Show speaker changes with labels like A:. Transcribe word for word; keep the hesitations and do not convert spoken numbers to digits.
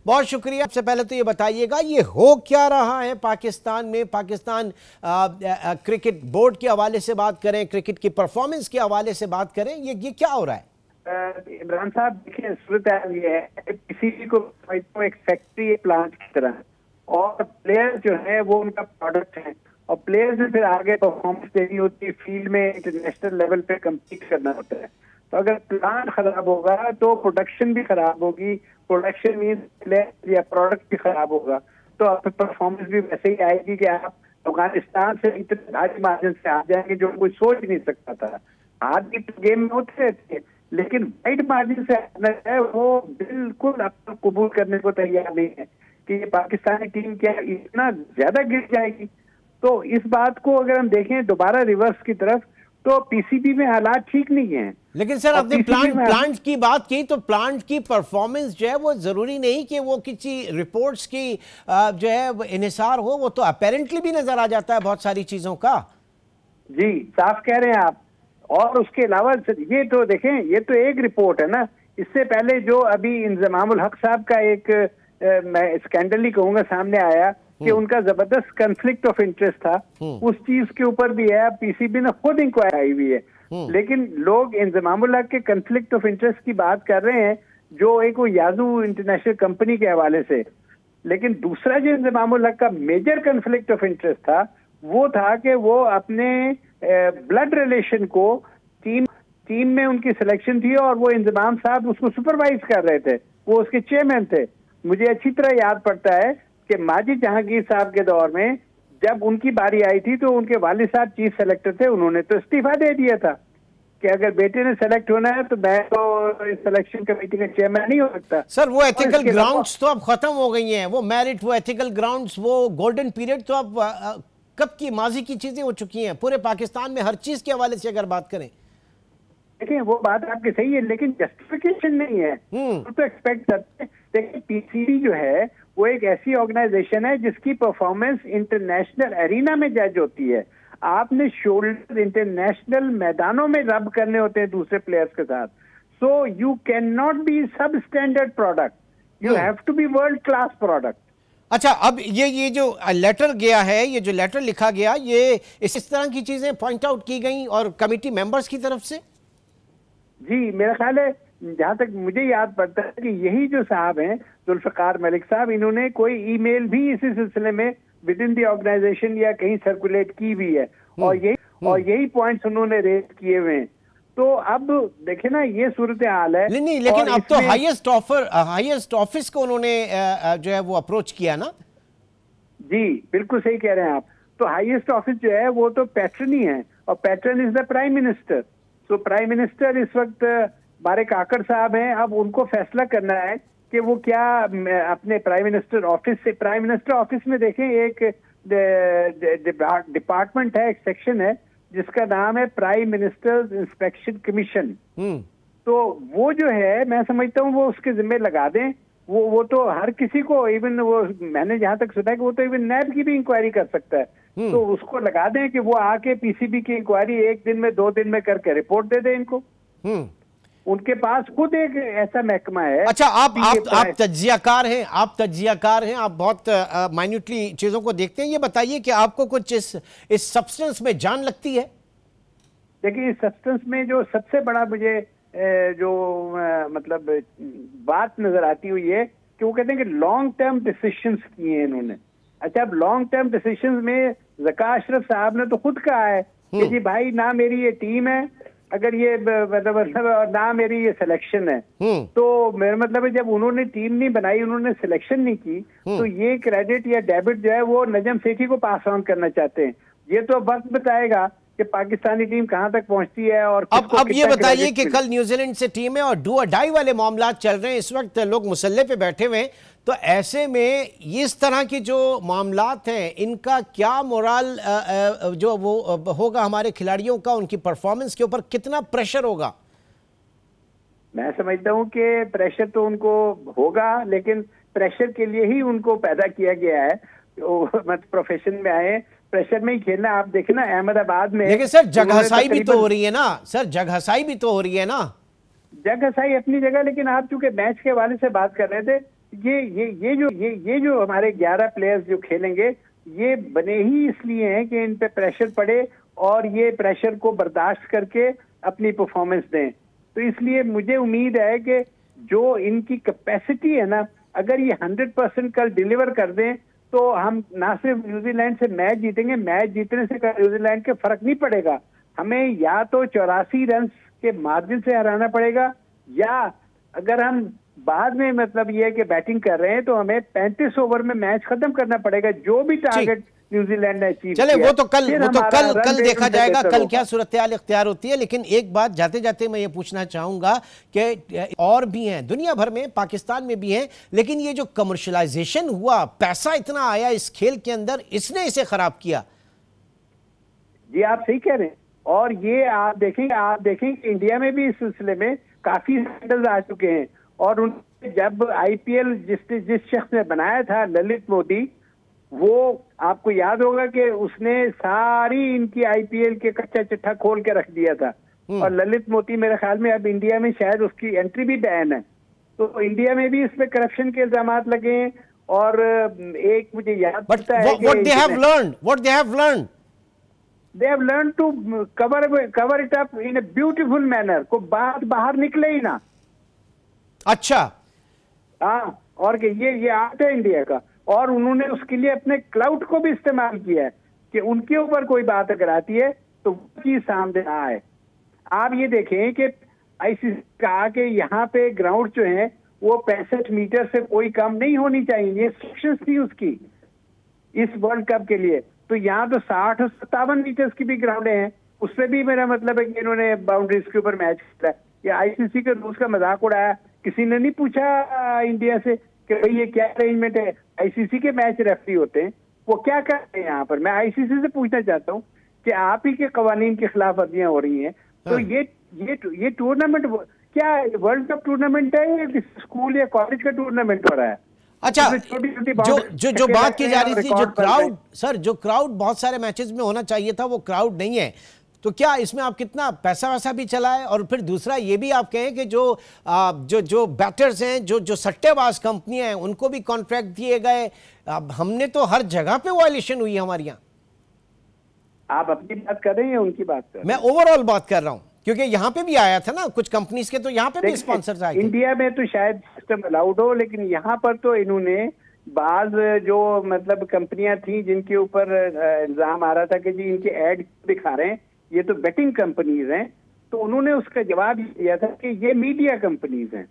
A: बहुत शुक्रिया। सबसे पहले तो ये बताइएगा ये हो क्या रहा है पाकिस्तान में। पाकिस्तान आ, आ, क्रिकेट बोर्ड के हवाले से बात करें, क्रिकेट की परफॉर्मेंस के हवाले से बात करें, ये ये क्या हो रहा है?
B: इमरान साहब देखिए, सूरत ये है किसी को एक फैक्ट्री प्लांट की तरह, और प्लेयर जो है वो उनका प्रोडक्ट है, और प्लेयर्स ने फिर आगे परफॉर्मेंस देनी होती है, फील्ड में इंटरनेशनल लेवल पे कम्पीट करना होता है। तो अगर प्लांट खराब होगा तो प्रोडक्शन भी खराब होगी, प्रोडक्शन मीन्स प्लेयर या प्रोडक्ट भी खराब होगा, तो आपकी परफॉर्मेंस भी वैसे ही आएगी कि आप अफगानिस्तान से इतने भारी मार्जिन से आ जाएंगे जो कोई सोच नहीं सकता था। हार जीत गेम में होते रहते हैं, लेकिन वाइड मार्जिन से आना है वो बिल्कुल आपको कबूल करने को तैयार नहीं है कि ये पाकिस्तानी टीम क्या इतना ज्यादा गिर जाएगी। तो इस बात को अगर हम देखें दोबारा रिवर्स की तरफ, तो पीसीबी में हालात ठीक नहीं है।
A: लेकिन सर आपने प्लांट प्लांट की बात की, तो प्लांट की परफॉर्मेंस जो है वो जरूरी नहीं कि वो किसी रिपोर्ट्स की जो है इन्हिसार हो, वो तो अपेरेंटली भी नजर आ जाता है बहुत सारी चीजों का। जी
B: साफ कह रहे हैं आप। और उसके अलावा ये तो देखें, ये तो एक रिपोर्ट है ना, इससे पहले जो अभी इंजमामुल हक साहब का एक आ, मैं स्कैंडल ही कहूंगा सामने आया कि उनका जबरदस्त कन्फ्लिक्ट ऑफ इंटरेस्ट था, उस चीज के ऊपर भी है, पीसीबी ने खुद इंक्वायरी आई हुई है। लेकिन लोग इंजमामुल हक के कन्फ्लिक्ट ऑफ इंटरेस्ट की बात कर रहे हैं जो एक वो याजू इंटरनेशनल कंपनी के हवाले से, लेकिन दूसरा जो इंजमामुल हक का मेजर कन्फ्लिक्ट ऑफ इंटरेस्ट था वो था कि वो अपने ब्लड रिलेशन को टीम टीम में उनकी सिलेक्शन थी और वो इंजमाम साहब उसको सुपरवाइज कर रहे थे, वो उसके चेयरमैन थे। मुझे अच्छी तरह याद पड़ता है कि माजिद जहांगीर साहब के दौर में जब उनकी बारी आई थी तो उनके वालिद साहब चीफ सेलेक्टर थे, उन्होंने तो इस्तीफा दे दिया था कि अगर बेटे ने सेलेक्ट होना है तो मैं तो इस सिलेक्शन कमेटी का चेयरमैन नहीं हो सकता।
A: सर वो एथिकल ग्राउंड्स तो अब खत्म हो गई हैं, वो मेरिट, वो एथिकल ग्राउंड्स, वो गोल्डन पीरियड तो अब कब की माजी की चीजें हो चुकी हैं पूरे पाकिस्तान में हर चीज के हवाले से अगर बात करें।
B: देखिए वो बात आपकी सही है, लेकिन जस्टिफिकेशन नहीं है, तो एक्सपेक्ट करते हैं। देखिए पीसीबी जो है वो एक ऐसी ऑर्गेनाइजेशन है जिसकी परफॉर्मेंस इंटरनेशनल एरिना में जज होती है। आपने शोल्डर इंटरनेशनल मैदानों में रब करने होते हैं दूसरे प्लेयर्स के साथ, so you can not be sub standard product, you have to be world class product.
A: अच्छा, अब ये ये जो लेटर गया है, ये जो लेटर लिखा गया, ये इस, इस तरह की चीजें पॉइंट आउट की गई और कमेटी मेंबर्स की तरफ से।
B: जी मेरा ख्याल है, जहां तक मुझे याद पड़ता है कि यही जो साहब हैं जुल्फकार मलिक साहब, इन्होंने कोई ईमेल भी इसी सिलसिले में विद इन दी ऑर्गेनाइजेशन या कहीं सर्कुलेट की हुई है, और यही और यही पॉइंट्स उन्होंने रेज किए हुए हैं। तो अब देखे ना ये सूरत हाल है।
A: नहीं नहीं, लेकिन अब तो हाईएस्ट ऑफर हाईएस्ट ऑफिस को उन्होंने जो है वो अप्रोच किया ना।
B: जी बिल्कुल सही कह रहे हैं आप। तो हाईएस्ट ऑफिस जो है वो तो पैट्रन ही है, और patron is the prime minister. तो प्राइम मिनिस्टर इस वक्त बारे काकड़ साहब हैं, अब उनको फैसला करना है कि वो क्या अपने प्राइम मिनिस्टर ऑफिस से, प्राइम मिनिस्टर ऑफिस में देखें एक डिपार्टमेंट है, एक सेक्शन है जिसका नाम है प्राइम मिनिस्टर्स इंस्पेक्शन कमीशन। तो वो जो है मैं समझता हूँ वो उसके जिम्मे लगा दें, वो वो तो हर किसी को, इवन वो मैंने जहां तक सुना है कि वो तो इवन नैब की भी इंक्वायरी कर सकता है, तो उसको लगा दें कि वो आके पीसीबी की इंक्वायरी एक दिन में दो दिन में करके रिपोर्ट दे दे इनको। उनके पास खुद एक ऐसा महकमा है।
A: अच्छा, आप आप आप तज्जियाकार हैं, आप तज्जियाकार हैं, आप बहुत माइन्यूटली चीजों को देखते हैं। ये बताइए कि आपको कुछ इस इस सब्सटेंस में जान लगती है?
B: देखिए इस सब्सटेंस में जो सबसे बड़ा मुझे जो मतलब बात नजर आती हुई है कि वो कहते हैं कि लॉन्ग टर्म डिसीजंस किए हैं इन्होंने। अच्छा, अब लॉन्ग टर्म डिसीजंस में ज़का अशरफ साहब ने तो खुद कहा है कि जी भाई ना मेरी ये टीम है, अगर ये मतलब ना मेरी ये सिलेक्शन है, तो मेरा मतलब है जब उन्होंने टीम नहीं बनाई, उन्होंने सिलेक्शन नहीं की, तो ये क्रेडिट या डेबिट जो है वो नजम सेठी को पास ऑन करना चाहते हैं। ये तो वक्त बताएगा कि पाकिस्तानी टीम कहां तक पहुंचती है। और
A: अब अब ये बताइए कि कल न्यूजीलैंड से टीम है और डू और डाई वाले मामला चल रहे हैं, इस वक्त लोग मुसल्ले पे बैठे हुए हैं, तो ऐसे में इस तरह के जो मामलात हैं इनका क्या मोरल जो वो होगा हमारे खिलाड़ियों का, उनकी परफॉर्मेंस के ऊपर कितना प्रेशर होगा?
B: मैं समझता हूं कि प्रेशर तो उनको होगा, लेकिन प्रेशर के लिए ही उनको पैदा किया गया है। मतलब प्रोफेशन में आए, प्रेशर में ही खेलना। आप देखें ना अहमदाबाद में,
A: लेकिन सर जगहसाई भी तो हो रही है ना, सर जगहसाई भी तो हो रही है ना।
B: जगहसाई अपनी जगह, लेकिन आप चूंकि मैच के हवाले से बात कर रहे थे, ये ये ये जो ये ये जो हमारे ग्यारह प्लेयर्स जो खेलेंगे, ये बने ही इसलिए हैं कि इन पे प्रेशर पड़े और ये प्रेशर को बर्दाश्त करके अपनी परफॉर्मेंस दें। तो इसलिए मुझे उम्मीद है कि जो इनकी कैपेसिटी है ना, अगर ये हंड्रेड परसेंट कल डिलीवर कर दें तो हम ना सिर्फ न्यूजीलैंड से मैच जीतेंगे, मैच जीतने से न्यूजीलैंड के फर्क नहीं पड़ेगा। हमें या तो चौरासी रन के मार्जिन से हराना पड़ेगा, या अगर हम बाद में मतलब ये है कि बैटिंग कर रहे हैं तो हमें पैंतीस ओवर में मैच खत्म करना पड़ेगा, जो भी टारगेट न्यूजीलैंड ने अचीव
A: चले
B: किया।
A: वो तो कल वो तो कल कल देखा जाएगा कल क्या
B: होगा।
A: सूरत हाल इख्तियार होती है। लेकिन एक बात जाते जाते मैं ये पूछना चाहूंगा कि और भी हैं दुनिया भर में, पाकिस्तान में भी हैं, लेकिन ये जो कमर्शलाइजेशन हुआ, पैसा इतना आया इस खेल के अंदर, इसने इसे खराब किया।
B: जी आप सही कह रहे हैं। और ये आप देखेंगे आप देखेंगे इंडिया में भी इस सिलसिले में काफी स्कैंडल्स आ चुके हैं। और उन जब आईपीएल जिस जिस शख्स ने बनाया था, ललित मोदी, वो आपको याद होगा कि उसने सारी इनकी आईपीएल के कच्चा चिट्ठा खोल के रख दिया था। और ललित मोदी मेरे ख्याल में अब इंडिया में शायद उसकी एंट्री भी बैन है। तो इंडिया में भी इसमें करप्शन के इल्जाम लगे हैं। और एक मुझे याद पड़ता है
A: what they have learned what they have learned
B: They have learned to cover cover it up in a beautiful manner। को बात बाहर निकले ही ना।
A: अच्छा,
B: हाँ, और कि ये ये आर्ट है इंडिया का। और उन्होंने उसके लिए अपने क्लाउड को भी इस्तेमाल किया है कि उनके ऊपर कोई बात अगर आती है तो वो चीज सामने ना आए। आप ये देखें कि आईसीसी कहा कि यहाँ पे ग्राउंड जो है वो पैंसठ मीटर से कोई कम नहीं होनी चाहिए, ये इंस्ट्रक्शंस थी उसकी इस वर्ल्ड कप के लिए। तो यहाँ तो साठ और सत्तावन मीटर्स की भी ग्राउंड हैं, उसमें भी मेरा मतलब है कि इन्होंने बाउंड्रीज के ऊपर मैच खेला है। ये आईसीसी के रूल्स का मजाक उड़ाया। किसी ने नहीं पूछा इंडिया से कि भाई ये क्या अरेंजमेंट है। आईसीसी के मैच रेफरी होते हैं, वो क्या कर रहे हैं यहाँ पर। मैं आईसीसी से पूछना चाहता हूँ कि आप ही के कवानीन की खिलाफ वर्जियां हो रही हैं, तो ये ये ये टूर्नामेंट क्या वर्ल्ड कप टूर्नामेंट है या स्कूल या कॉलेज का टूर्नामेंट हो रहा है?
A: अच्छा, जो जो जो बात की जा रही थी, जो क्राउड सर जो क्राउड बहुत सारे मैचेस में होना चाहिए था, वो क्राउड नहीं है। तो क्या इसमें आप कितना पैसा वैसा भी चला है? और फिर दूसरा ये भी आप कहें कि जो आ, जो जो बैटर्स हैं, जो जो सट्टेबाज कंपनियां हैं, उनको भी कॉन्ट्रैक्ट दिए गए। अब हमने तो हर जगह पे वायलेशन हुई है हमारे यहाँ।
B: आप अपनी बात कर रहे हैं, उनकी बात कर रहे हैं?
A: मैं ओवरऑल बात कर रहा हूँ, क्योंकि यहाँ पे भी आया था ना कुछ कंपनीज के, तो यहाँ पे भी स्पॉन्सर्स आए थे।
B: इंडिया में तो शायद सिस्टम अलाउड हो, लेकिन यहाँ पर तो इन्होंने बाज जो मतलब कंपनियां थी जिनके ऊपर इल्जाम आ रहा था कि जी इनके एड दिखा रहे हैं, ये तो बेटिंग कंपनीज हैं, तो उन्होंने उसका जवाब दिया था कि ये मीडिया कंपनीज हैं।